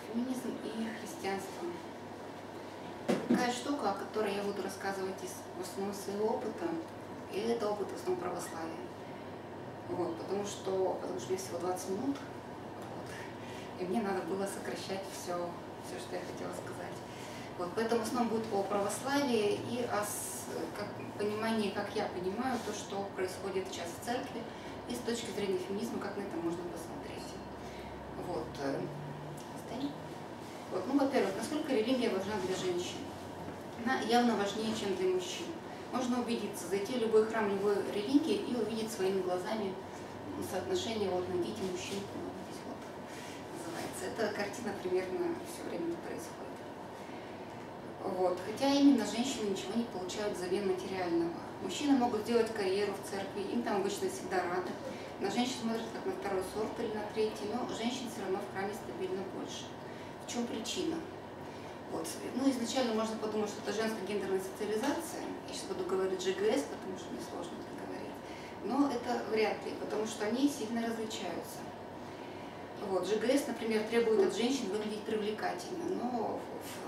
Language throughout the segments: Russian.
феминизм и христианство. Такая штука, о которой я буду рассказывать в основном своего опыта, и это опыт в основном православия. Вот, потому что мне всего 20 минут, вот, и мне надо было сокращать все, что я хотела сказать. Вот, поэтому в основном будет о православии и о понимании, как я понимаю, то, что происходит сейчас в церкви, и с точки зрения феминизма, как на это можно посмотреть. Вот. Вот, ну, во-первых, насколько религия важна для женщин? Она явно важнее, чем для мужчин. Можно убедиться, зайти в любой храм любой религии и увидеть своими глазами соотношение вот найдите мужчин, здесь вот называется. Эта картина примерно все время происходит. Вот. Хотя именно женщины ничего не получают взамен материального. Мужчины могут сделать карьеру в церкви, им там обычно всегда рады. На женщин смотрят как на второй сорт или на третий, но женщин все равно в храме стабильно больше. В чем причина? Вот. Ну, изначально можно подумать, что это женская гендерная социализация. Я сейчас буду говорить ЖГС, потому что мне сложно это говорить. Но это вряд ли, потому что они сильно различаются. Вот. ЖГС, например, требует от женщин выглядеть привлекательно, но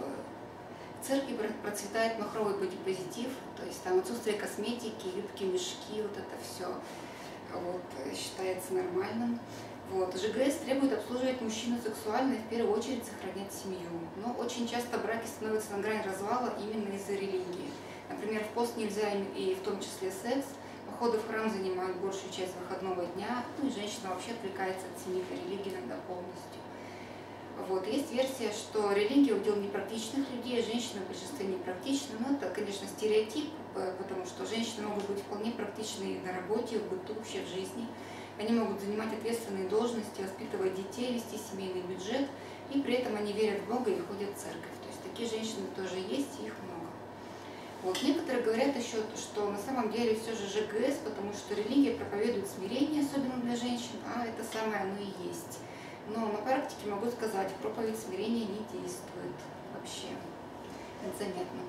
в церкви процветает махровый бодипозитив, то есть там отсутствие косметики, юбки, мешки, вот это все вот, считается нормальным. Вот. ЖГС требует обслуживать мужчину сексуально и в первую очередь сохранять семью. Но очень часто браки становятся на грани развала именно из-за религии. Например, в пост нельзя и в том числе секс, походы в храм занимают большую часть выходного дня, ну и женщина вообще отвлекается от семьи и религии иногда полностью. Вот. Есть версия, что религия удел непрактичных людей, женщины в большинстве непрактичны. Но это, конечно, стереотип, потому что женщины могут быть вполне практичны на работе, в быту, вообще в жизни. Они могут занимать ответственные должности, воспитывать детей, вести семейный бюджет, и при этом они верят в Бога и ходят в церковь. То есть такие женщины тоже есть, и их много. Вот. Некоторые говорят еще, что на самом деле все же ЖГС, потому что религия проповедует смирение, особенно для женщин, а это самое оно и есть. Но на практике могу сказать, проповедь смирения не действует вообще. Это заметно.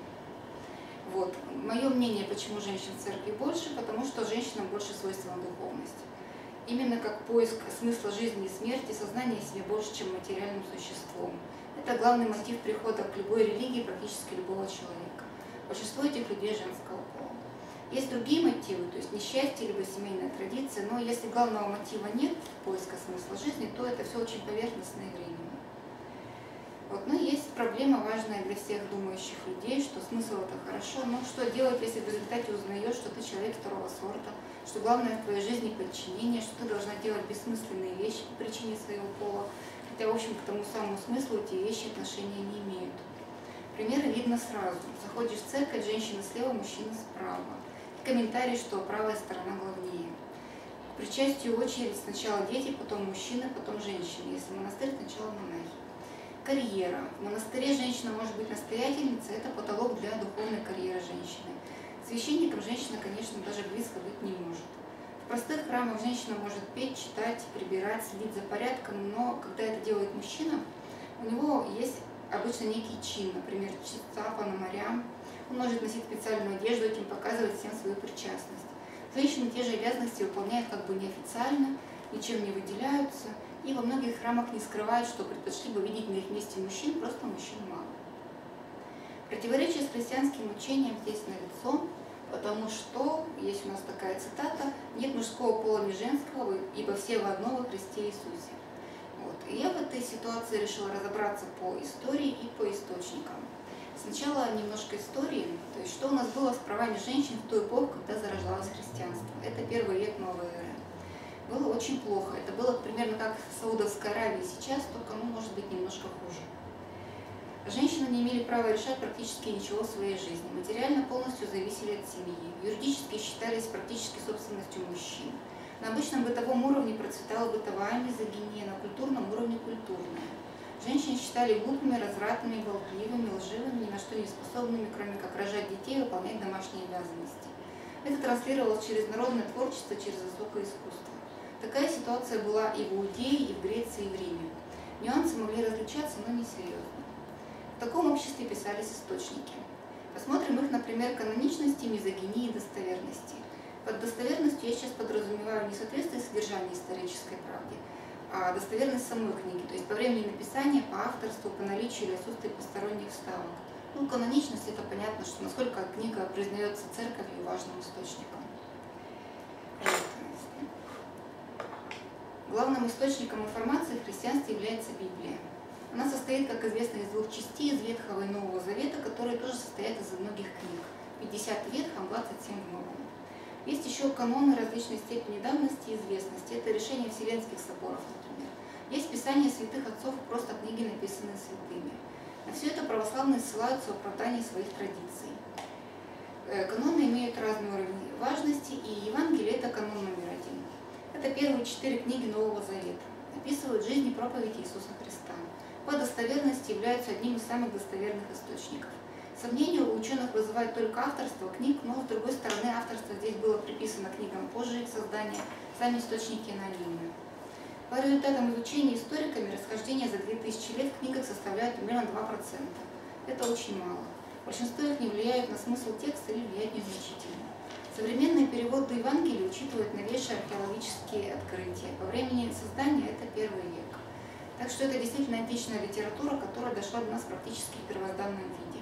Вот. Мое мнение, почему женщин в церкви больше, потому что женщинам больше свойственна духовность. Именно как поиск смысла жизни и смерти, сознание себе больше, чем материальным существом. Это главный мотив прихода к любой религии практически любого человека. Большинство этих людей женского пола. Есть другие мотивы, то есть несчастье, либо семейная традиция, но если главного мотива нет, поиска смысла жизни, то это все очень поверхностно и временно. Вот. Но есть проблема важная для всех думающих людей, что смысл это хорошо, но что делать, если в результате узнаешь, что ты человек второго сорта, что главное в твоей жизни подчинение, что ты должна делать бессмысленные вещи по причине своего пола, хотя, в общем, к тому самому смыслу эти вещи отношения не имеют. Примеры видно сразу. Заходишь в церковь, женщина слева, мужчина справа. Комментарий, что правая сторона главнее. К причастию очередь сначала дети, потом мужчины, потом женщины. Если монастырь, сначала монахи. Карьера. В монастыре женщина может быть настоятельницей, это потолок для духовной карьеры женщины. Священником женщина, конечно, даже близко быть не может. В простых храмах женщина может петь, читать, прибирать, следить за порядком, но когда это делает мужчина, у него есть обычно некий чин, например, чиста пономаря. Он может носить специальную одежду, этим показывать всем свою причастность. Женщины те же обязанности выполняют как бы неофициально, ничем не выделяются, и во многих храмах не скрывают, что предпочли бы видеть на их месте мужчин, просто мужчин мало. Противоречие с христианским учением здесь налицо, потому что, есть у нас такая цитата, «нет мужского пола, ни женского, ибо все в одно во Христе Иисусе». Вот. И я в этой ситуации решила разобраться по истории и по источникам. Сначала немножко истории, то есть что у нас было с правами женщин в ту эпоху, когда зарождалось христианство. Это 1 век новой эры. Было очень плохо. Это было примерно как в Саудовской Аравии сейчас, только, может быть, немножко хуже. Женщины не имели права решать практически ничего в своей жизни. Материально полностью зависели от семьи. Юридически считались практически собственностью мужчин. На обычном бытовом уровне процветала бытовая мизогиния, на культурном уровне культурная. Женщин считали глупыми, развратными, болтливыми, лживыми, ни на что не способными, кроме как рожать детей и выполнять домашние обязанности. Это транслировалось через народное творчество, через высокое искусство. Такая ситуация была и в Иудее, и в Греции, и в Риме. Нюансы могли различаться, но не серьезно. В таком обществе писались источники. Посмотрим их, например, каноничности, мизогинии и достоверности. Под достоверностью я сейчас подразумеваю не соответствие содержания исторической правде, а достоверность самой книги, то есть по времени написания, по авторству, по наличию или отсутствию посторонних вставок. Ну, каноничность — это понятно, что насколько книга признается церковью важным источником. Главным источником информации в христианстве является Библия. Она состоит, как известно, из двух частей, из Ветхого и Нового Завета, которые тоже состоят из многих книг. 50 в Ветхом, 27 в Новом. Есть еще каноны различной степени давности и известности. Это решение Вселенских соборов, например. Есть Писания святых отцов, просто книги, написанные святыми. На все это православные ссылаются в оправдании своих традиций. Каноны имеют разный уровень важности, и Евангелие — это канон номер 1. Это первые 4 книги Нового Завета. Описывают жизнь и проповедь Иисуса Христа. По достоверности являются одним из самых достоверных источников. Сомнения у ученых вызывает только авторство книг, но, с другой стороны, авторство здесь было приписано книгам позже их создания, сами источники анонимны. По результатам изучения историками, расхождения за 2000 лет в книгах составляют примерно 2%. Это очень мало. Большинство их не влияют на смысл текста или влияют незначительно. Современные переводы Евангелия учитывают новейшие археологические открытия. По времени создания это I век. Так что это действительно античная литература, которая дошла до нас практически в первозданном виде.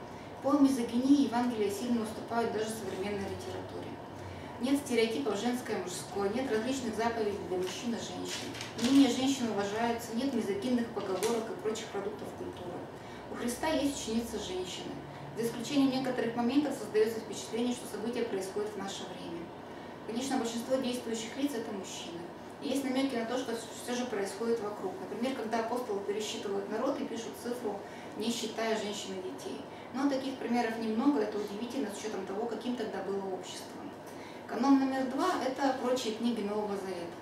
По мизогинии Евангелия сильно уступают даже современной литературе. Нет стереотипов женское и мужское, нет различных заповедей для мужчин и женщин. Мнения женщин уважаются, нет мизогинных поговорок и прочих продуктов культуры. У Христа есть ученица женщины. За исключением некоторых моментов создается впечатление, что события происходят в наше время. Конечно, большинство действующих лиц – это мужчины. И есть намеки на то, что все же происходит вокруг. Например, когда апостолы пересчитывают народ и пишут цифру, не считая женщин и детей. Но таких примеров немного, это удивительно с учетом того, каким тогда было общество. Канон номер 2 – это прочие книги Нового Завета.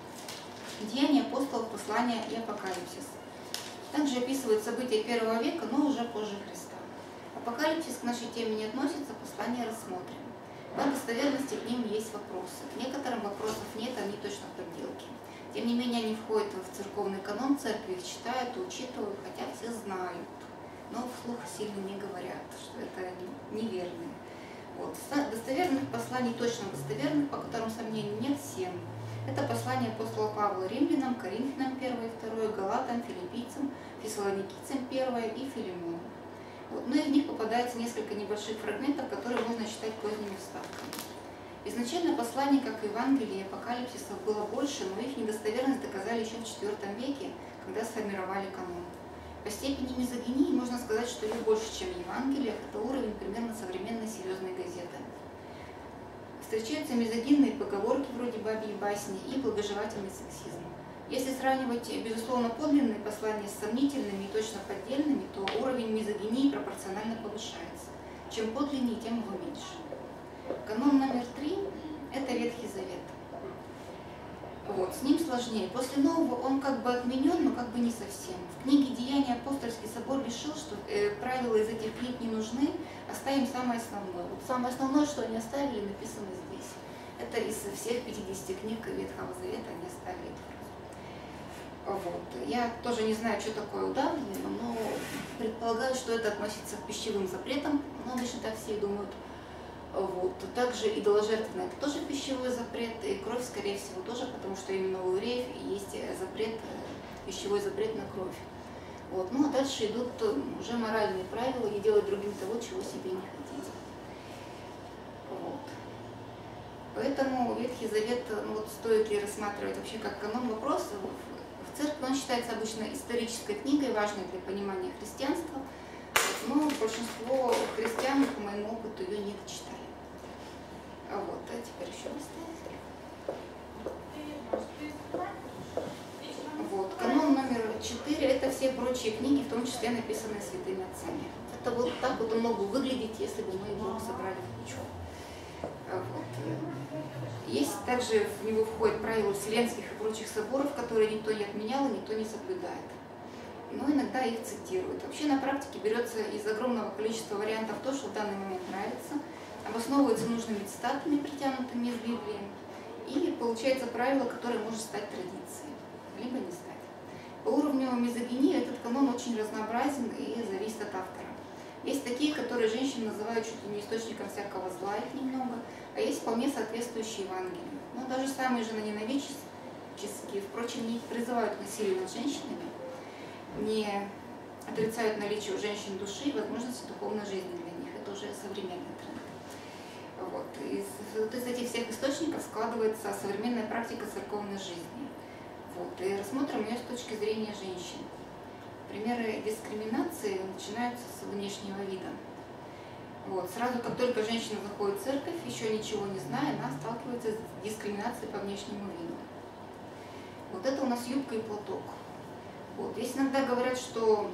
Деяния апостолов, послания и апокалипсис. Также описывают события I века, но уже позже Христа. Апокалипсис к нашей теме не относится, послания рассмотрим. По достоверности к ним есть вопросы. К некоторым вопросов нет, они точно подделки. Тем не менее, они входят в церковный канон, церкви их читают и учитывают, хотя все знают, но вслух сильно не говорят, что это неверные. Вот. Достоверных посланий, точно достоверных, по которым сомнений нет, 7. Это послание апостола Павла римлянам, Коринфянам 1 и 2, Галатам, Филиппийцам, Фессалоникийцам 1 и Филимону. Вот. Но и в них попадается несколько небольших фрагментов, которые можно считать поздними вставками. Изначально посланий, как и Евангелия и апокалипсисов, было больше, но их недостоверность доказали еще в IV веке, когда сформировали канон. По степени мизогинии можно сказать, что ее больше, чем Евангелие, это уровень примерно современной серьезной газеты. Встречаются мизогинные поговорки вроде бабьей басни и благожелательный сексизм. Если сравнивать, безусловно, подлинные послания с сомнительными и точно поддельными, то уровень мизогинии пропорционально повышается. Чем подлиннее, тем его меньше. Канон номер 3 – это Ветхий Завет. Вот, с ним сложнее. После Нового он как бы отменен, но как бы не совсем. В книге «Деяния» апостольский собор решил, что правила из этих книг не нужны, оставим самое основное. Вот самое основное, что они оставили, написано здесь. Это из всех 50 книг Ветхого Завета они оставили эту фразу. Вот. Я тоже не знаю, что такое удавлено, но предполагаю, что это относится к пищевым запретам, но обычно так все и думают. Вот. Также идоложертвенное – это тоже пищевой запрет, и кровь, скорее всего, тоже, потому что именно у евреев есть запрет, пищевой запрет на кровь. Вот. Ну а дальше идут уже моральные правила, не делать другим того, чего себе не хотите. Вот. Поэтому Ветхий Завет, ну, вот, стоит ли рассматривать вообще как канон, вопрос. В церкви он считается обычно исторической книгой, важной для понимания христианства, но большинство христиан, по моему опыту, ее не дочитали. Вот, а теперь еще оставить. Вот, канон номер 4 – это все прочие книги, в том числе написанные святыми отцами. Это вот так вот он мог бы выглядеть, если бы мы его собрали в кучу. Вот. Есть также в него входят правила Вселенских и прочих соборов, которые никто не отменял и никто не соблюдает. Но иногда их цитируют. Вообще на практике берется из огромного количества вариантов то, что в данный момент нравится, обосновывается нужными цитатами, притянутыми из Библии, или получается правило, которое может стать традицией, либо не стать. По уровню мизогинии этот канон очень разнообразен и зависит от автора. Есть такие, которые женщины называют чуть ли не источником всякого зла, их немного, а есть вполне соответствующие Евангелию. Но даже самые женоненавидящие категорически, впрочем, не призывают к насилию над женщинами, не отрицают наличие у женщин души и возможности духовной жизни для них. Это уже современный тренд. Вот. Из этих всех источников складывается современная практика церковной жизни. Вот. И рассмотрим ее с точки зрения женщин. Примеры дискриминации начинаются с внешнего вида. Вот. Сразу, как только женщина заходит в церковь, еще ничего не зная, она сталкивается с дискриминацией по внешнему виду. Вот это у нас юбка и платок. Вот. Здесь иногда говорят, что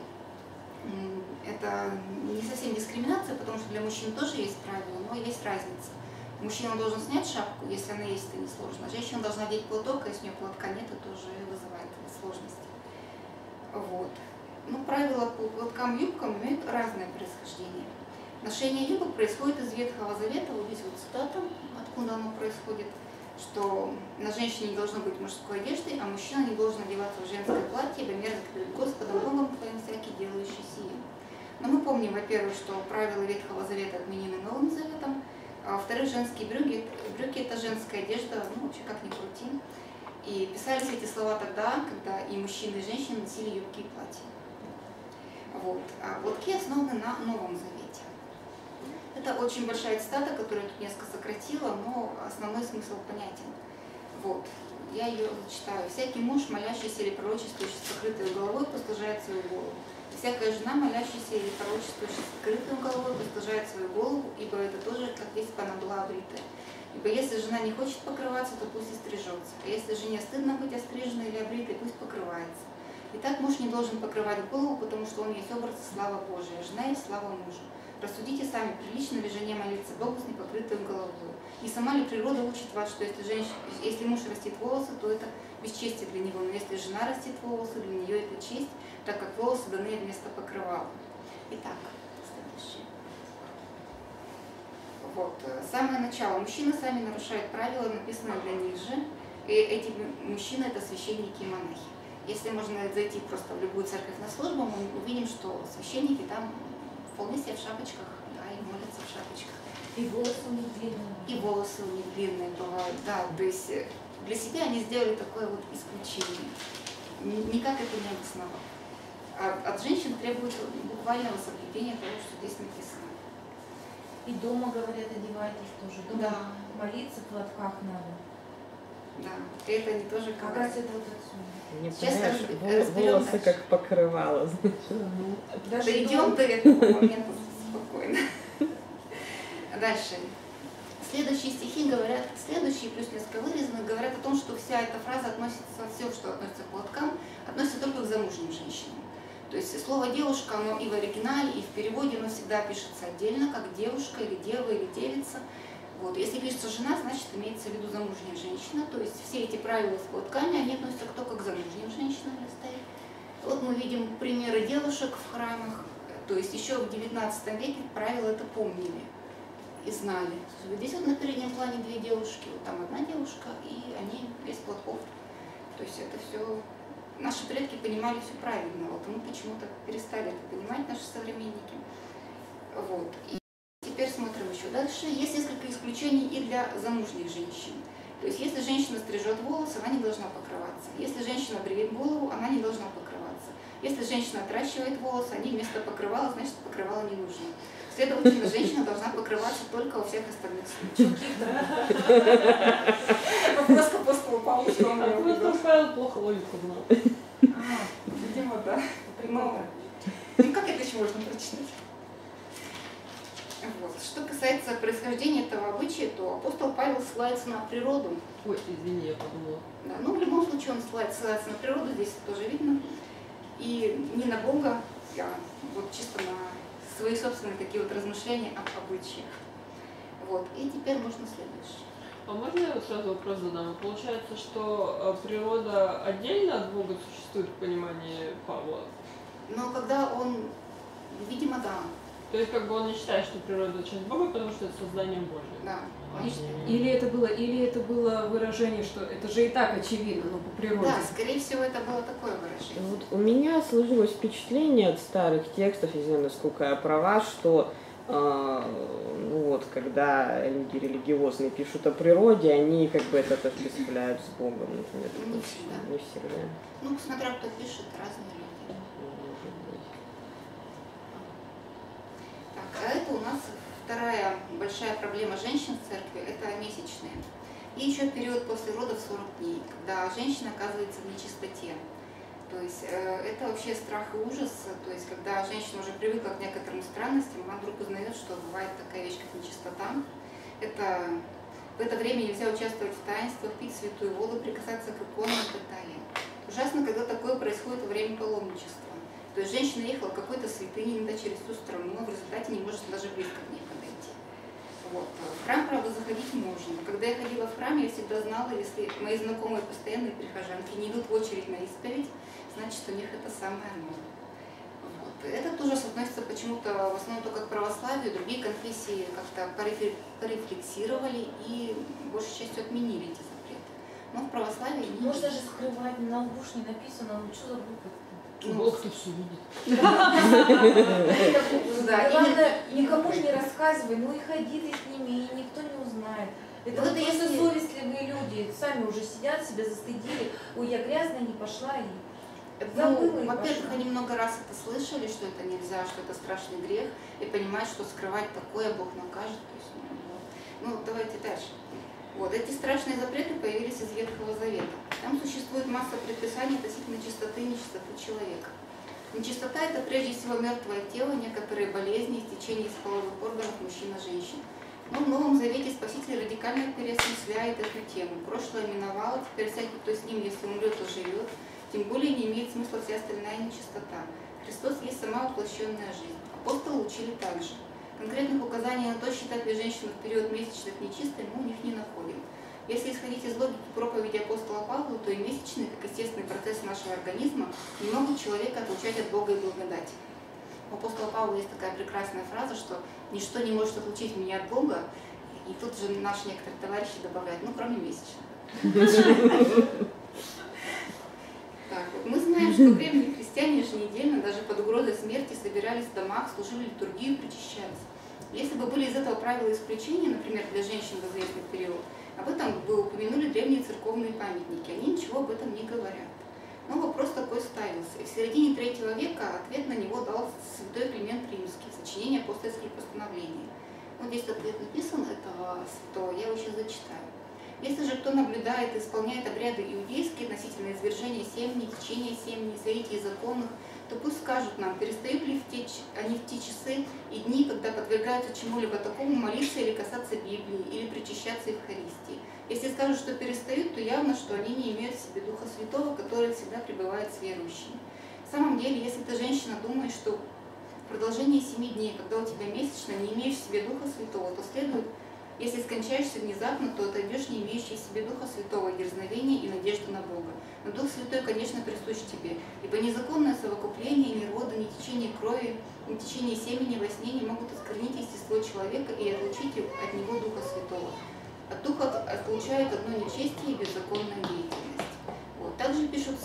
это не совсем дискриминация, потому что для мужчин тоже есть правила, но есть разница. Мужчина должен снять шапку, если она есть, это несложно. Женщина должна надеть платок, а если у нее платка нет, это уже вызывает сложности. Вот. Ну, правила по платкам и юбкам имеют разное происхождение. Ношение юбок происходит из Ветхого Завета, вот здесь вот цитата, откуда оно происходит, что на женщине не должно быть мужской одежды, а мужчина не должен одеваться в женское платье, ибо мерзко перед Господом Богом твоим всякий делающий сие. Но мы помним, во-первых, что правила Ветхого Завета отменены Новым Заветом, а во-вторых, женские брюки это женская одежда, ну вообще как ни крути. И писались эти слова тогда, когда и мужчины, и женщины носили юбки и платья. Вот. А платки основаны на Новом Завете. Это очень большая цитата, которую я тут несколько сократила, но основной смысл понятен. Вот. Я ее зачитаю. «Всякий муж, молящийся или пророчествующий с покрытой головой, постыжает свою голову. Всякая жена, молящаяся или пророчествующая с покрытой головой, постыжает свою голову, ибо это тоже, как если бы она была обритая. Ибо если жена не хочет покрываться, то пусть и стрижется. А если жене стыдно быть остриженной или обритой, пусть покрывается. Итак, муж не должен покрывать голову, потому что он есть образ и слава Божия, а жена есть слава мужа. Рассудите сами, прилично ли жене молиться Богу с непокрытой головой? И сама ли природа учит вас, что если муж растит волосы, то это бесчестие для него, но если жена растит волосы, для нее это честь, так как волосы даны вместо покрывала». Итак, следующее. Вот, самое начало. Мужчины сами нарушают правила, написанные для них же, и эти мужчины это священники и монахи. Если можно зайти просто в любую церковь на службу, мы увидим, что священники там вполне себе в шапочках, да, и молятся в шапочках. И волосы у них длинные. И волосы у них длинные бывают, да. То есть для себя они сделали такое вот исключение. Никак это не обосновать. А от женщин требует буквального соблюдения того, что здесь написано. И дома, говорят, одевайтесь тоже. Дома Да. молиться в платках надо. Да, и это они тоже Как говорят. раз это вот отсюда. Не Сейчас понимаешь, волосы как покрывало, значит. Да идем до этого момента спокойно. Дальше. Следующие стихи говорят, следующие плюс несколько вырезанных, говорят о том, что вся эта фраза относится, все, что относится к платкам, относится только к замужним женщинам. То есть слово «девушка», оно и в оригинале, и в переводе, оно всегда пишется отдельно, как девушка, или дева, или девица. Вот. Если пишется жена, значит имеется в виду замужняя женщина. То есть все эти правила с платками, они относятся только к замужним женщинам. Вот мы видим примеры девушек в храмах. То есть еще в 19 веке правила это помнили и знали. Здесь вот на переднем плане две девушки, вот там одна девушка, и они без платков. То есть это все... Наши предки понимали все правильно, вот мы почему-то перестали это понимать, наши современники. Вот. И теперь смотрим еще дальше. Есть несколько исключений и для замужних женщин. То есть если женщина стрижет волосы, она не должна покрываться. Если женщина бреет голову, она не должна покрываться. Если женщина отращивает волосы, они вместо покрывала, значит покрывало не нужно. Следовательно, женщина должна покрываться только во всех остальных случаях. Вопрос к апостолу Павлу, что он мне увидел. Павел плохо логику знал. Видимо, да. Ну как это еще можно прочитать? Вот. Что касается происхождения этого обычая, то апостол Павел ссылается на природу. Ой, извини, я подумала. Да, ну в любом случае он ссылается на природу, здесь тоже видно. И не на Бога, а вот чисто на свои собственные такие вот размышления об обычаях. Вот. И теперь можно следующее. А можно я сразу вопрос задам? Получается, что природа отдельно от Бога существует в понимании Павла? Но когда он, видимо, да. То есть как бы он не считает, что природа часть Бога, потому что это создание Божие? Да. Или это было выражение, что это же и так очевидно, но по природе. Да, скорее всего, это было такое выражение. Вот у меня сложилось впечатление от старых текстов, не знаю, насколько я права, что ну вот, когда люди религиозные пишут о природе, они как бы это отождествляют с Богом, например. Не всегда. Не всегда. Ну, смотря кто пишет, разные люди. Может быть. Так, а это у нас вторая большая проблема женщин в церкви – это месячные. И еще период после родов 40 дней, когда женщина оказывается в нечистоте. То есть это вообще страх и ужас, то есть когда женщина уже привыкла к некоторым странностям, она вдруг узнает, что бывает такая вещь, как нечистота. В это время нельзя участвовать в таинствах, пить святую воду, прикасаться к иконам и так далее. Ужасно, когда такое происходит во время паломничества. То есть женщина ехала к какой-то святыне иногда через всю страну, но в результате не может даже близко к ней подойти. Вот. В храм, правда, заходить можно. Когда я ходила в храм, я всегда знала, если мои знакомые постоянные прихожанки не идут в очередь на исповедь, значит, у них это самое норма. Вот. Этот ужас относится почему-то в основном только к православию, другие конфессии как-то порефлексировали и большей частью отменили эти запреты. Но в православии не Можно же скрывать, на лбу ж не написано, ну что за глупость? Бог-то все видит. Главное, никому же не рассказывай, ну и ходи ты с ними, и никто не узнает. Это вот просто совестливые люди, сами уже сидят, себя застыдили, ой, я грязная, не пошла, и забыла, и во-первых, пошла. они много раз это слышали, что это нельзя, что это страшный грех, и понимают, что скрывать такое Бог накажет. То есть, ну, давайте дальше. Вот, эти страшные запреты появились из Ветхого Завета. Там существует масса предписаний относительно чистоты и нечистоты человека. Нечистота – это прежде всего мертвое тело, некоторые болезни, истечение из половых органов мужчин и женщин. Но в Новом Завете Спаситель радикально переосмысляет эту тему. Прошлое миновало, теперь всякий, кто с ним, если умрет, то живет. Тем более не имеет смысла вся остальная нечистота. Христос есть сама воплощенная жизнь. Апостолы учили так же. Конкретных указаний на то, считать ли женщину в период месячных нечистой, мы у них не находим. Если исходить из логики проповеди апостола Павла, то и месячные, как естественный процесс нашего организма, не могут человека отлучать от Бога и благодати. У апостола Павла есть такая прекрасная фраза, что «ничто не может отлучить меня от Бога», и тут же наши некоторые товарищи добавляют, ну, кроме месячных. Так, вот мы знаем, что древние христиане еженедельно, даже под угрозой смерти, собирались в домах, служили литургию, причащались. Если бы были из этого правила исключения, например, для женщин в известный период, об этом бы упомянули древние церковные памятники, они ничего об этом не говорят. Но вопрос такой ставился, и в середине III века ответ на него дал святой Климент Римский, сочинение апостольских постановлений. Вот здесь ответ написан этого святого, я его сейчас зачитаю. Если же кто наблюдает и исполняет обряды иудейские относительно извержения семени, течения семени, соитий законных, то пусть скажут нам, перестают ли они в те часы и дни, когда подвергаются чему-либо такому молиться или касаться Библии, или причащаться Евхаристии. Если скажут, что перестают, то явно, что они не имеют в себе Духа Святого, который всегда пребывает с верующими. В самом деле, если ты, женщина, думаешь, что в продолжении 7 дней, когда у тебя месячно, не имеешь в себе Духа Святого, то следует, если скончаешься внезапно, то отойдешь, не имеющий в себе Духа Святого, дерзновения и надежды на Бога. Но Дух Святой, конечно, присущ тебе, ибо незаконное совокупление, ни рода, ни течение крови, ни течение семени во сне не могут осквернить естество человека и отлучить от него Духа Святого. От Духа отлучают одно нечестие и беззаконная деятельность. Вот. Также пишут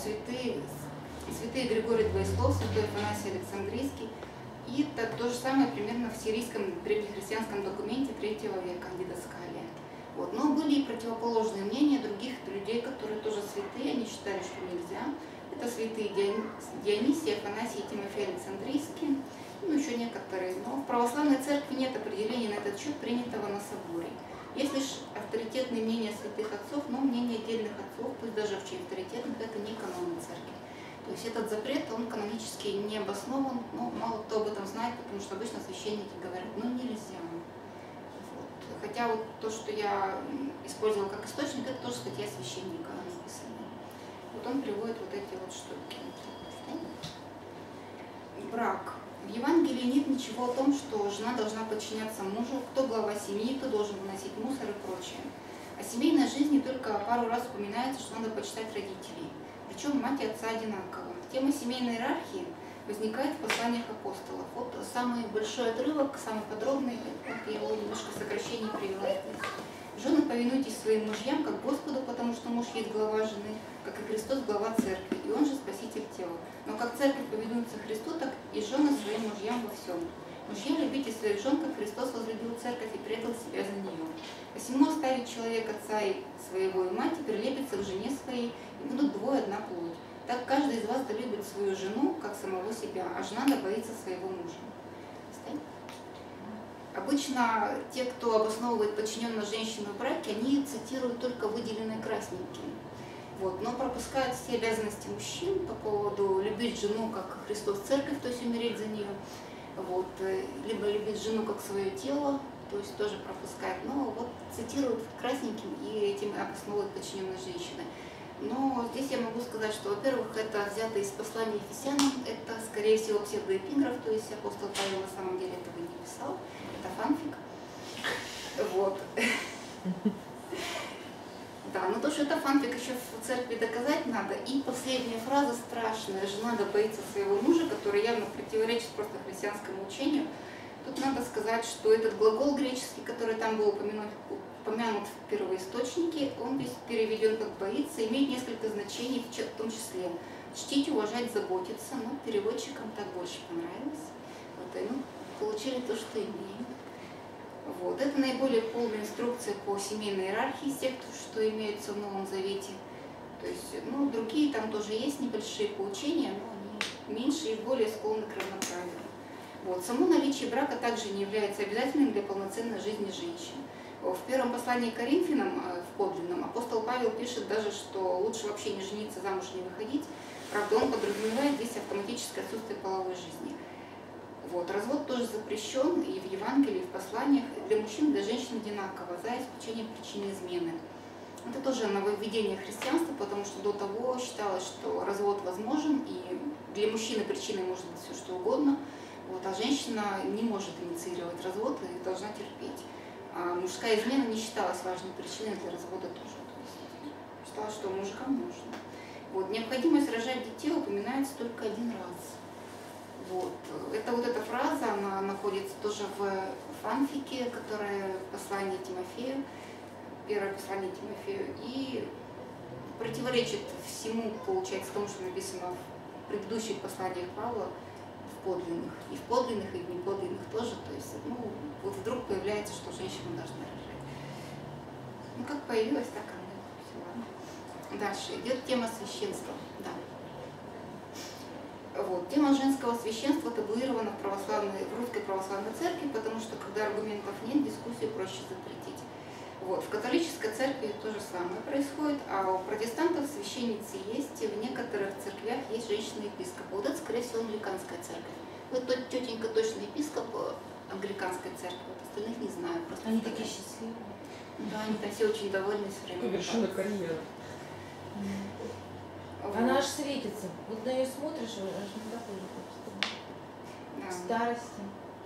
святые Григорий Двоеслов, святой Афанасий Александрийский, и то же самое примерно в сирийском древнехристианском документе III века Дидασκалия. Вот. Но были и противоположные мнения других людей, которые тоже святые, они считали, что нельзя. Это святые Дионисий, Афанасий и Тимофей Александрийский, ну еще некоторые. Но в православной церкви нет определения на этот счет, принятого на соборе. Есть лишь авторитетные мнения святых отцов, но мнение отдельных отцов, пусть даже очень авторитетных, это не канон церкви. То есть этот запрет, он канонически не обоснован, но мало кто об этом знает, потому что обычно священники говорят, ну нельзя. Вот. Хотя вот то, что я использовала как источник, это тоже статья священника написана. Вот он приводит вот эти вот штуки. Брак. В Евангелии нет ничего о том, что жена должна подчиняться мужу, кто глава семьи, кто должен выносить мусор и прочее. О семейной жизни только пару раз упоминается, что надо почитать родителей. Причем мать и отца одинаково. Тема семейной иерархии возникает в посланиях апостолов. Вот самый большой отрывок, самый подробный, вот я его немножко сокращение привела здесь. Жены, повинуйтесь своим мужьям, как Господу, потому что муж есть глава жены, как и Христос глава церкви, и он же спаситель тела. Но как церковь повинуется Христу, так и жены своим мужьям во всем. Мужья, любите своих жен, как Христос возлюбил церковь и предал себя за нее. Посему оставит человек отца и своего и мать, и прилепится к жене своей, и будут двое одна плоть. Так каждый из вас долюбит свою жену, как самого себя, а жена да боится своего мужа. Обычно те, кто обосновывает подчиненность женщины в браке, они цитируют только выделенные красненьким. Вот, но пропускают все обязанности мужчин по поводу любить жену, как Христос церковь, то есть умереть за нее, вот, либо любить жену как свое тело, то есть тоже пропускают, но вот цитируют красненьким и этим обосновывают подчиненность женщины. Но здесь я могу сказать, что, во-первых, это взято из послания Ефесянам, это, скорее всего, псевдоэпиграф, то есть апостол Павел на самом деле этого не писал, это фанфик. Вот. Да, но то, что это фанфик, еще в церкви доказать надо. И последняя фраза страшная: жена да боится своего мужа, который явно противоречит просто христианскому учению. Тут надо сказать, что этот глагол греческий, который там был упомянут в первоисточнике, он весь переведен как боится, имеет несколько значений, в том числе чтить, уважать, заботиться, но переводчикам так больше понравилось. Вот, и, получили то, что имеем. Вот. Это наиболее полная инструкция по семейной иерархии из тех, что имеются в Новом Завете. То есть, другие там тоже есть небольшие поучения, но они меньше и более склонны к равноправию. Вот. Само наличие брака также не является обязательным для полноценной жизни женщин. В первом послании к Коринфянам, в подлинном, апостол Павел пишет даже, что лучше вообще не жениться, замуж не выходить. Правда, он подразумевает здесь автоматическое отсутствие половой жизни. Вот. Развод тоже запрещен и в Евангелии, и в посланиях. Для мужчин и для женщин одинаково, за исключением причины измены. Это тоже нововведение христианства, потому что до того считалось, что развод возможен, и для мужчины причиной может быть все что угодно, вот, а женщина не может инициировать развод и должна терпеть. А мужская измена не считалась важной причиной для развода тоже. То есть считалось, что мужикам можно. Вот. Необходимость рожать детей упоминается только один раз. Вот. Это вот эта фраза, она находится тоже в фанфике, которое послание Тимофею, первое послание Тимофею, и противоречит всему, получается, тому, что написано в предыдущих посланиях Павла, в подлинных, и в подлинных, и в неподлинных тоже. То есть, вот вдруг появляется, что женщина должна рожать. Как появилась, так она все, ладно. Дальше идет тема священства. Да. Вот. Тема женского священства табуирована в Русской Православной Церкви, потому что, когда аргументов нет, дискуссию проще запретить. Вот. В католической церкви то же самое происходит, а у протестантов священницы есть, и в некоторых церквях есть женщина-епископ. Вот это, скорее всего, англиканская церковь. Вот тетенька точно епископ англиканской церкви, вот остальных не знаю. Просто они такие счастливые. Да, они там все очень довольны все время. Вершина карьеры. Вот. Она аж светится. Вот на нее смотришь, аж не доходит. Да. Старости.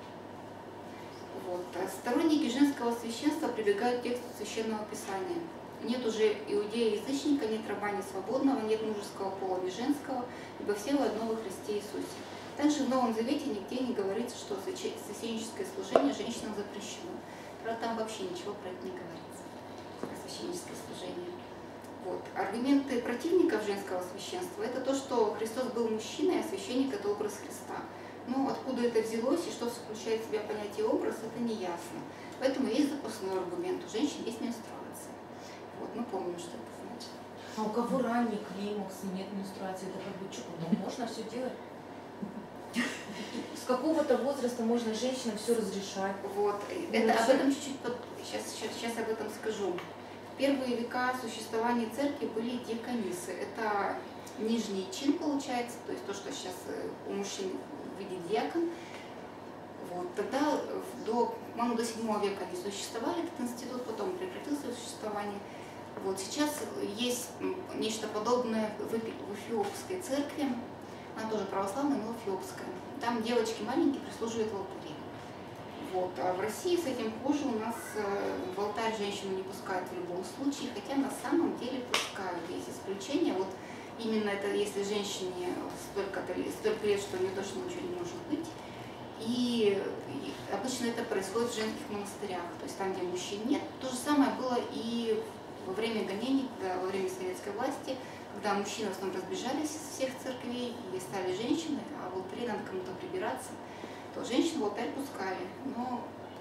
Вот. Сторонники женского священства прибегают к тексту Священного Писания. Нет уже иудея язычника, нет раба ни свободного, нет мужеского пола ни женского, ибо все вы одно во Христе Иисусе. Также в Новом Завете нигде не говорится, что священническое служение женщинам запрещено. Правда, там вообще ничего про это не говорится, про священническое служение. Вот. Аргументы противников женского священства – это то, что Христос был мужчиной, а священник – это образ Христа. Но откуда это взялось и что включает в себя понятие образ, это не ясно. Поэтому есть запасной аргумент. У женщин есть менструация. Вот, мы помним, что это значит. А у кого ранний климакс и нет менструации, это как бы что, можно все делать? С какого-то возраста можно женщинам все разрешать? Вот, это об этом чуть-чуть, сейчас об этом скажу. В первые века существования церкви были диаконисы. Это нижний чин, получается, то есть то, что сейчас у мужчин видит диакон. Вот. Тогда до 7 века они существовали, этот институт, потом прекратил свое существование. Вот. Сейчас есть нечто подобное в Эфиопской церкви, она тоже православная, но эфиопская. Там девочки маленькие прислуживают в алтаре. Вот. А в России с этим хуже, у нас в алтарь женщину не пускают в любом случае, хотя на самом деле пускают, есть исключения. Вот именно это если женщине столько лет, что у нее точно ничего не может быть. И обычно это происходит в женских монастырях, то есть там, где мужчин нет. То же самое было и во время гонений, во время советской власти, когда мужчины в основном разбежались из всех церквей и стали женщины, а в алтаре надо кому-то прибираться. то женщин в алтарь пускали, но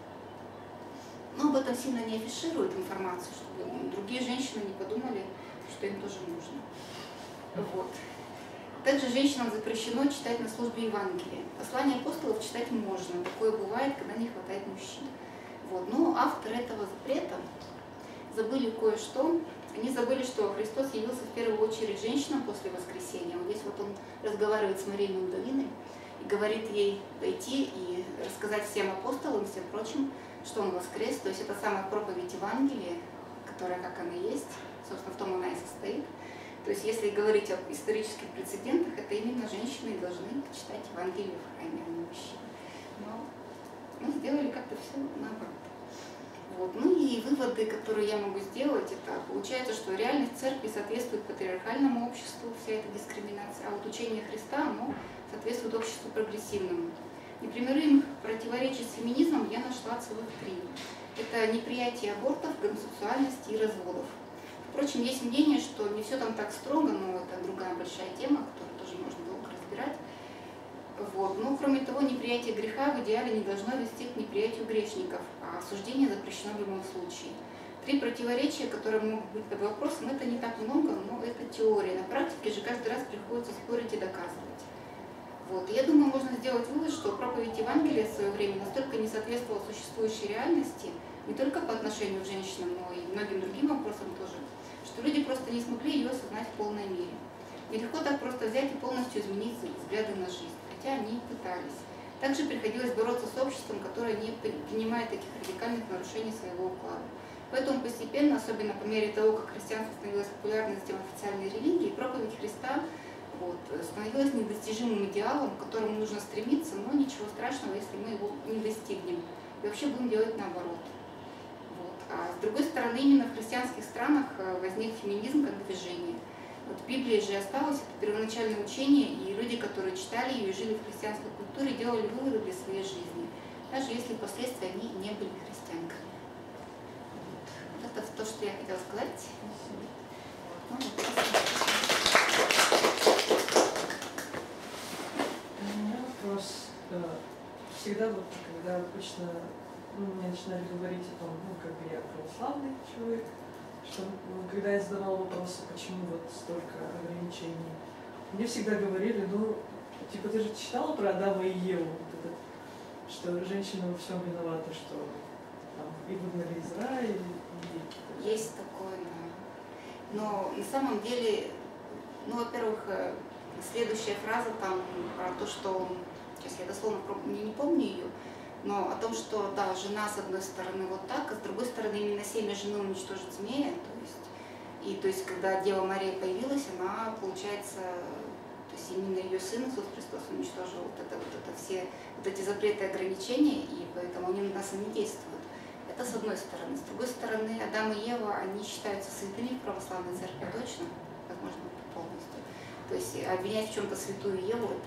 об этом сильно не афишируют информацию, чтобы другие женщины не подумали, что им тоже нужно. Вот. Также женщинам запрещено читать на службе Евангелия. Послания апостолов читать можно, такое бывает, когда не хватает мужчин. Вот. Но авторы этого запрета забыли кое-что. Они забыли, что Христос явился в первую очередь женщинам после воскресения. Вот здесь вот он разговаривает с Марией Магдалиной и говорит ей пойти и рассказать всем апостолам и всем прочим, что он воскрес. То есть это самая проповедь Евангелия, которая как она есть, собственно, в том она и состоит. То есть если говорить об исторических прецедентах, это именно женщины должны читать Евангелие в храме, а не мужчины. Но мы сделали как-то все наоборот. Вот. Ну и выводы, которые я могу сделать, это получается, что реальность церкви соответствует патриархальному обществу, вся эта дискриминация, а вот учение Христа, оно соответствует обществу прогрессивному. Непримиримых противоречий с феминизмом я нашла целых 3. Это неприятие абортов, гомосексуальности и разводов. Впрочем, есть мнение, что не все там так строго, но это другая большая тема, которую тоже можно долго разбирать. Вот. Но, кроме того, неприятие греха в идеале не должно вести к неприятию грешников, а осуждение запрещено в любом случае. 3 противоречия, которые могут быть под вопросом, это не так много, но это теория. На практике же каждый раз приходится спорить и доказывать. Вот. Я думаю, можно сделать вывод, что проповедь Евангелия в свое время настолько не соответствовала существующей реальности, не только по отношению к женщинам, но и многим другим вопросам тоже, что люди просто не смогли ее осознать в полной мере. Нелегко так просто взять и полностью изменить взгляды на жизнь, хотя они пытались. Также приходилось бороться с обществом, которое не принимает таких радикальных нарушений своего уклада. Поэтому постепенно, особенно по мере того, как христианство становилось популярным затем официальной религией, проповедь Христа становилась недостижимым идеалом, к которому нужно стремиться, но ничего страшного, если мы его не достигнем. И вообще будем делать наоборот. Вот. А с другой стороны, именно в христианских странах возник феминизм как движение. Вот в Библии же осталось это первоначальное учение, и люди, которые читали ее и жили в христианской культуре, делали выводы для своей жизни, даже если впоследствии они не были христианками. Вот это то, что я хотела сказать. Ну, у меня вопрос. Всегда вот, когда обычно мне начинали говорить о том, как бы я православный человек, что когда я задавала вопросы, почему вот столько ограничений, мне всегда говорили, типа, ты же читала про Адама и Еву, вот это, что женщина во всем виновата, что там и выгнали из рая, и... Есть такое, да. Но на самом деле, во-первых, следующая фраза там про то, что, сейчас я дословно не помню ее, но о том, что, да, жена с одной стороны вот так, а с другой стороны именно семя жены уничтожит змея, то есть когда Дева Мария появилась, она, получается, то есть именно ее сын Иисус Христос уничтожил все эти запреты и ограничения, и поэтому они на нас и не действуют. Это с одной стороны. С другой стороны, Адам и Ева, они считаются святыми в православной церкви точно, возможно, полностью. То есть обвинять в чем-то святую Еву, это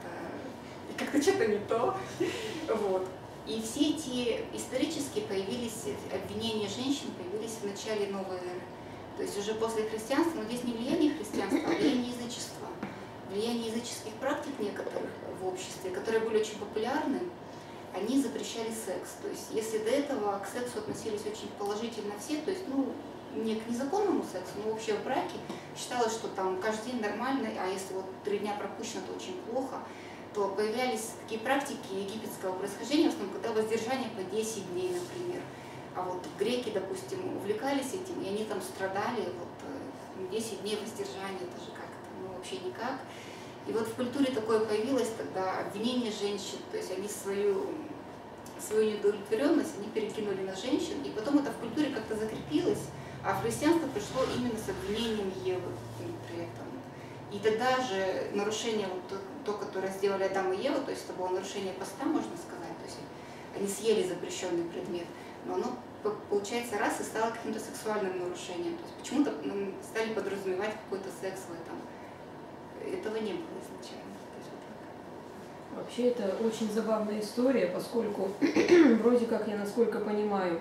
как-то что-то не то. Вот. И все эти исторически появились обвинения женщин, появились в начале новой эры. То есть уже после христианства, но здесь не влияние христианства, а влияние язычества. Влияние языческих практик некоторых в обществе, которые были очень популярны, они запрещали секс. То есть если до этого к сексу относились очень положительно все, то есть не к незаконному сексу, но вообще в браке считалось, что там каждый день нормально, а если вот 3 дня пропущено, то очень плохо, то появлялись такие практики египетского происхождения, в основном, когда воздержание по 10 дней, например. А вот греки, допустим, увлекались этим, и они там страдали, 10 дней воздержания, это же как-то, вообще никак. И вот в культуре такое появилось тогда обвинение женщин, то есть они свою неудовлетворенность они перекинули на женщин, и потом это в культуре как-то закрепилось, а в христианство пришло именно с обвинением Евы при этом. И тогда же нарушение, то, которое сделали Адам и Ева, то есть это было нарушение поста, можно сказать, то есть они съели запрещенный предмет, но оно, получается, раз и стало каким-то сексуальным нарушением. То есть почему-то стали подразумевать какой-то секс в этом. Этого не было изначально. Вообще это очень забавная история, поскольку вроде как, я насколько понимаю,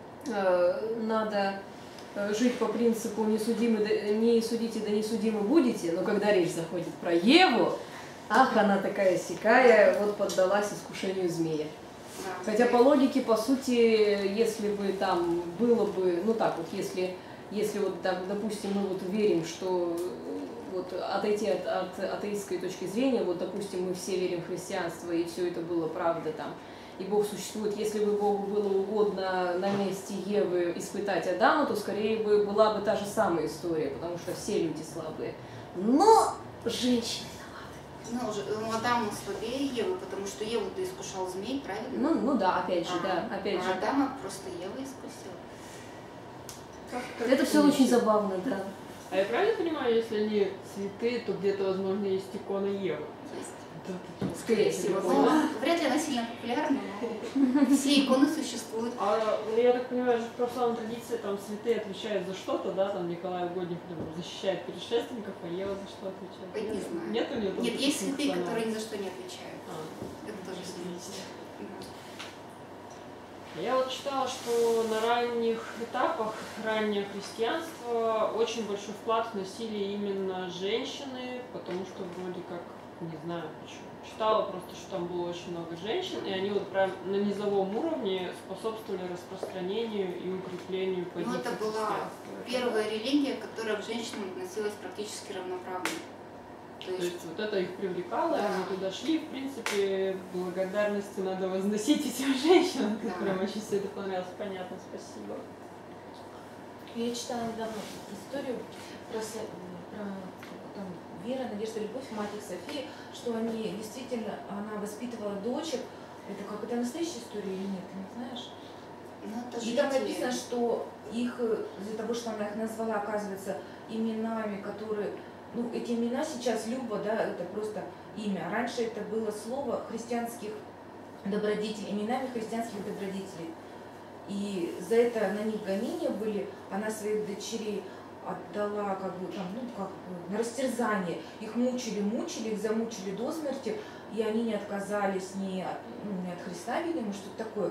надо жить по принципу не судите, да не судимы будете, но когда речь заходит про Еву, ах, она такая сякая, вот поддалась искушению змея. Да. Хотя по логике, по сути, если бы там было бы, ну так вот, если вот, допустим, мы вот верим, что вот отойти от атеистской точки зрения, вот, допустим, мы все верим в христианство, и все это было правда там, и Бог существует, если бы Богу было угодно на месте Евы испытать Адама, то скорее бы была бы та же самая история, потому что все люди слабые. Но женщины виноваты. Ну, Адам слабее Евы, потому что Еву-то искушал змей, правильно? Ну да, опять же, да, опять же. Адама просто Ева искусила. Это все очень забавно, да. А я правильно понимаю, если они святые, то где-то, возможно, есть икона Евы? Есть. Скорее всего. Ну, вряд ли она сильно популярна, но все иконы существуют. А я так понимаю, что в православной традиции там святые отвечают за что-то, да, там Николай Угодник защищает предшественников, а Ева за что отвечает? Ой, не знаю. Нет у нее? Нет, есть святые, которые ни за что не отвечают. Это тоже есть. Я вот читала, что на ранних этапах раннего христианства очень большой вклад вносили именно женщины, потому что вроде как, не знаю почему, читала просто, что там было очень много женщин, и они вот прям на низовом уровне способствовали распространению и укреплению позиций Ну, это была христианства. первая религия, которая к женщинам относилась практически равноправно. То есть вот это их привлекало, Да. и они туда шли. В принципе, благодарности надо возносить этим женщинам, Да. которым очень все это понравилось. Понятно, спасибо. Я читала недавно историю про там, Вера, Надежда, Любовь, мать их София, что они действительно, она воспитывала дочек. Это как, это настоящая история или нет, ты не знаешь? Ну, это И там жители. написано, что их, из-за того, что она их назвала, оказывается, именами, которые... Ну, эти имена сейчас, Люба, да, это просто имя. Раньше это было слово христианских добродетелей, именами христианских добродетелей. И за это на них гонения были, она своих дочерей отдала как бы там, ну, как бы на растерзание. Их мучили, их замучили до смерти, и они не отказались ни от Христа, видимо, что-то такое.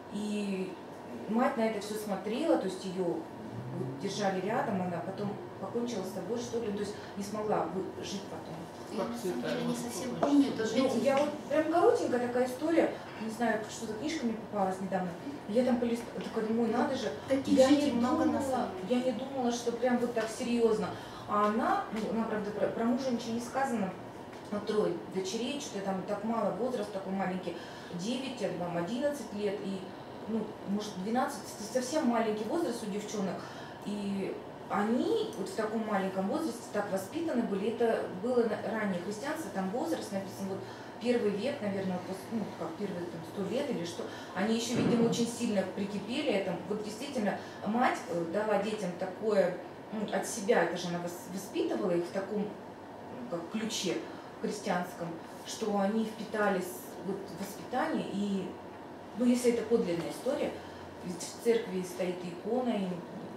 И мать на это все смотрела, то есть ее держали рядом, она потом покончила с собой, что ли, то есть не смогла жить потом. Я на самом деле не совсем Как помню, это Ну, жители. я вот прям коротенькая такая история, не знаю, что-то книжка мне попалась недавно. Я там такая думаю, надо же. Таких Я жителей не много на думала, самом я деле. не думала, что прям вот так серьезно. А она, ну, она, правда, про мужа ничего не сказано, но 3 дочерей, что-то там так мало, возраст такой маленький, 9, там, 11 лет, и, ну, может, 12, совсем маленький возраст у девчонок. И они вот в таком маленьком возрасте так воспитаны были. Это было раннее христианство, там возраст написан, вот 1 век, наверное, ну, как первые там, 100 лет или что. Они еще, видимо, очень сильно прикипели этому. Вот действительно, мать дала детям такое от себя, это же она воспитывала их в таком как, ключе христианском, что они впитались вот, в воспитание. И, ну, если это подлинная история, ведь в церкви стоит икона, и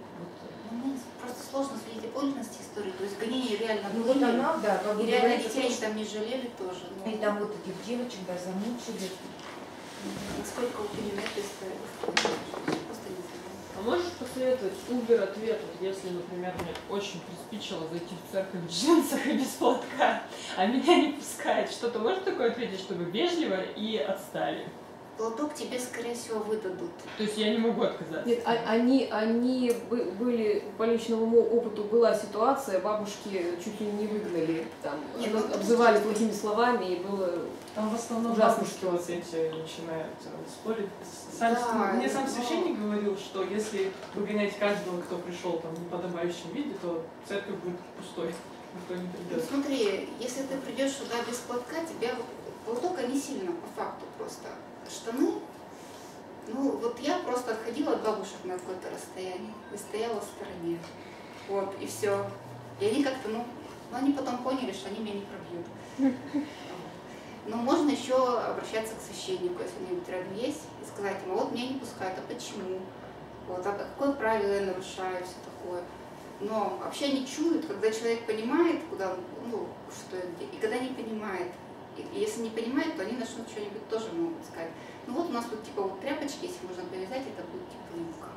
Мне просто сложно судить о подлинности истории, то есть гонения реально ну, были. вот она, да, как бы И реально говорится, детей там не жалели тоже. Но и там вот этих девочек, да, замучили. насколько уверена эта история, просто не знаю. А можешь посоветовать Uber-ответ, вот если, например, мне очень приспичило зайти в церковь в джинсах и без платка, а меня не пускает, что-то можешь такое ответить, чтобы вежливо и отстали? Платок тебе, скорее всего, выдадут. То есть я не могу отказаться? Нет, они были, по личному опыту была ситуация, бабушки чуть ли не выгнали, там, Нет, ну, обзывали плохими словами, и было Там в основном ужасная бабушки вот ситуация. эти начинают спорить. Да, Мне сам но- священник говорил, что если выгонять каждого, кто пришел там в неподобающем виде, то церковь будет пустой, никто не Ну, придет. смотри, если ты придешь сюда без платка, тебя платок не сильно по факту просто. Штаны, ну вот я просто отходила от бабушек на какое-то расстояние и стояла в стороне. Вот, и все. И они как-то, ну, они потом поняли, что они меня не пробьют. Но можно еще обращаться к священнику, если где-нибудь рядом есть, и сказать ему, вот меня не пускают, а почему? Вот, а какое правило я нарушаю, все такое. Но вообще они чуют, когда человек понимает, куда, ну, что и когда не понимает. И если не понимает, то они начнут что-нибудь тоже могут сказать. Ну вот у нас тут типа вот тряпочки, если можно повязать, это будет типа юбка.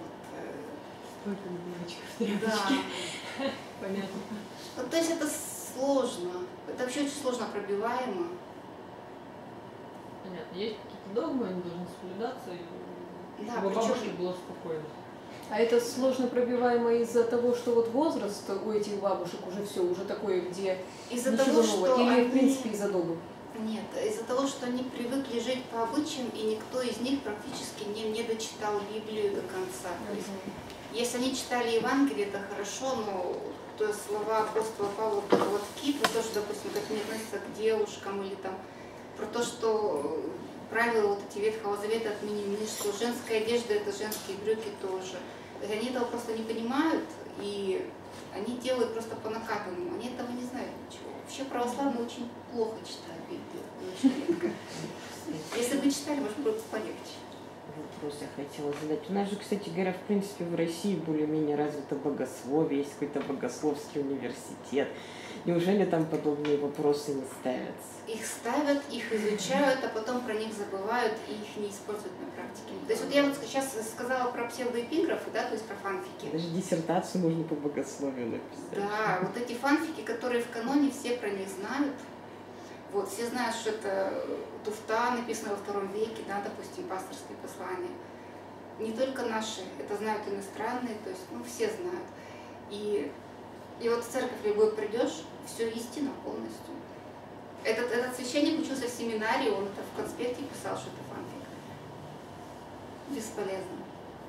Вот, Столько девочек в тряпочке. да. Понятно. Ну, то есть это сложно. Это вообще очень сложно пробиваемо. Понятно. Есть какие-то догмы, они должны соблюдаться, и Да, чтобы причем- бабушке было спокойно. А это сложно пробиваемо из-за того, что вот возраст у этих бабушек уже все, уже такое, где Из-за ничего того, нового. что Или, они... в принципе, из-за дома? Нет, из-за того, что они привыкли жить по обычаям, и никто из них практически не дочитал Библию до конца. То есть, если они читали Евангелие, это хорошо, но то есть слова апостола Павла, вот кит, вот тоже, допустим, как не относится к девушкам, или там про то, что правила вот эти Ветхого Завета отменены, что женская одежда это женские брюки тоже. То есть они этого просто не понимают, и они делают просто по накатанному, они этого не знают ничего. Вообще православные очень плохо читают Библию, очень редко. Если бы читали, может, было бы полегче. Вопрос я хотела задать. У нас же, кстати говоря, в принципе, в России более-менее развито богословие, есть какой-то богословский университет. Неужели там подобные вопросы не ставятся? Их ставят, их изучают, а потом про них забывают и их не используют на практике. То есть вот я вот сейчас сказала про псевдоэпиграфы, да, то есть про фанфики. Даже диссертацию можно по богословию написать. Да, вот эти фанфики, которые в каноне, все про них знают. Вот, все знают, что это туфта, написанная во II веке, да, допустим, пасторские послания. Не только наши, это знают иностранные, то есть, ну, все знают. И вот в церковь любой придешь, все истина полностью. Этот священник учился в семинарии, он это в конспекте писал, что это фанфик. Бесполезно.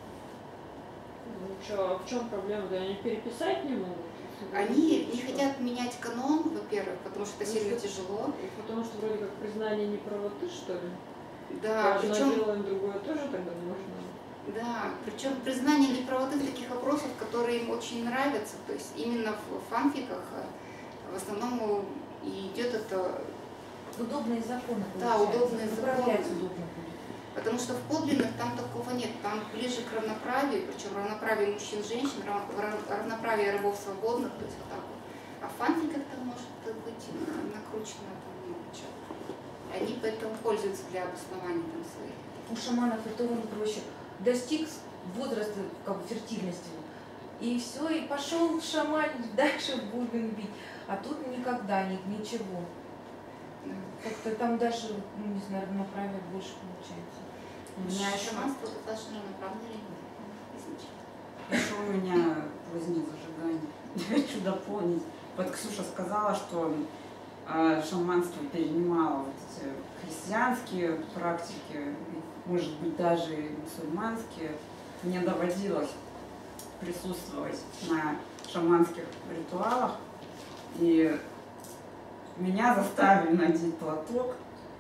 Ну что, в чем проблема? Да они переписать не могут? Они не хотят менять канон, во-первых, потому что это сильно тяжело. Потому что вроде как признание неправоты, что ли? Да, Одно причем... делаем, другое тоже тогда можно. Да, причем признание неправоты таких вопросов, которые им очень нравятся, то есть именно в фанфиках в основном и идет это, Удобные законы. Да, получается. удобные Управлять законы. удобно будет. потому что в подлинных там такого нет, там ближе к равноправию, причем равноправие мужчин и женщин, равноправие рабов свободных, то есть вот так вот. А в фанфиках там может быть накручено там много чего. Они поэтому пользуются для обоснования там своих. У шаманов это он проще. Достиг возраста как бы фертильности. И все, и пошел шаман дальше в бубен бить. А тут никогда ничего. Как-то там даже, ну, не знаю, равноправие больше получается. У меня еще Шаманство достаточно равноправная религия изначально. Еще у меня позднее зажигание. Я хочу дополнить. Вот Ксюша сказала, что шаманство перенимало вот эти христианские практики, может быть, даже и мусульманские. Мне доводилось присутствовать на шаманских ритуалах, и меня заставили надеть платок,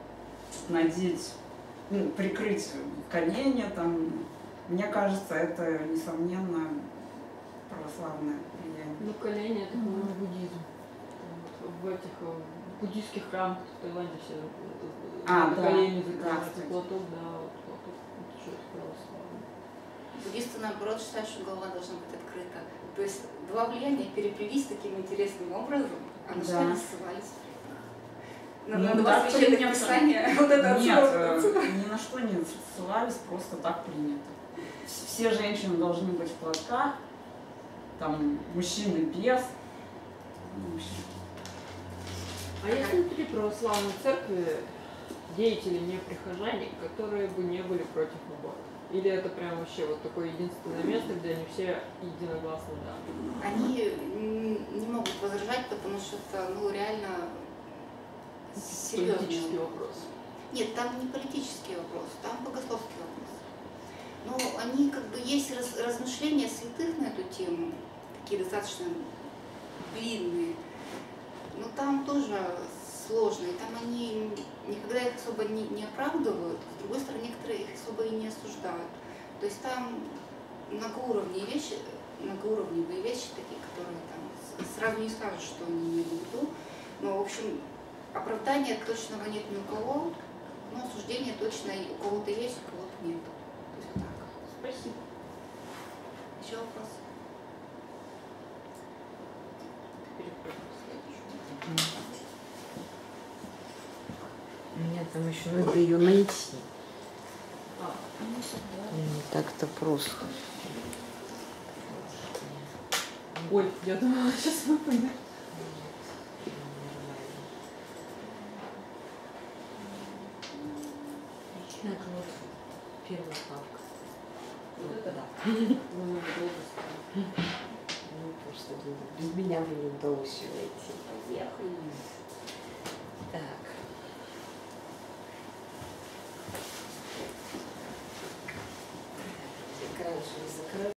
прикрыть колени там. Мне кажется, это, несомненно, православное влияние. Ну, колени это, по-моему, буддизм. Вот в этих буддийских храмах в Таиланде все А, на да, колени да, закрываются, кстати. платок, да, вот платок, это что-то православное. Буддисты, наоборот, считают, что голова должна быть открыта. То есть два влияния переплелись таким интересным образом, а на что Да. они ссылались? На Ну, два так священных принято. писания. Вот это Нет, отсылка. ни на что не ссылались, просто так принято. Все женщины должны быть в платках, там мужчины без. Ну, в общем. А есть внутри православной церкви деятели, не прихожане, которые бы не были против аборта? Или это прям вообще вот такое единственное место, где они все единогласно да? Они не могут возражать, потому что это, ну, реально серьезный Политический вопрос. Нет, там не политический вопрос, там богословский вопрос. Но они как бы есть размышления святых на эту тему, такие достаточно длинные, но там тоже сложно, и там они никогда их особо не оправдывают, с другой стороны, некоторые их особо и не осуждают. То есть там многоуровневые вещи такие, которые там сразу не скажешь, что они имели в виду, но, в общем, оправдания точного нет ни у кого, но осуждения точно у кого-то есть, у кого-то нет. То есть так. Спасибо. Еще вопрос? Мне там еще надо ее найти. А, Не так-то просто. ой, я думала, сейчас выпадет. это вот первый папка. Вот это да. Ну, долго стало. Ну, просто без меня бы не удалось ее найти. Поехали. Так. Экран же закрыл.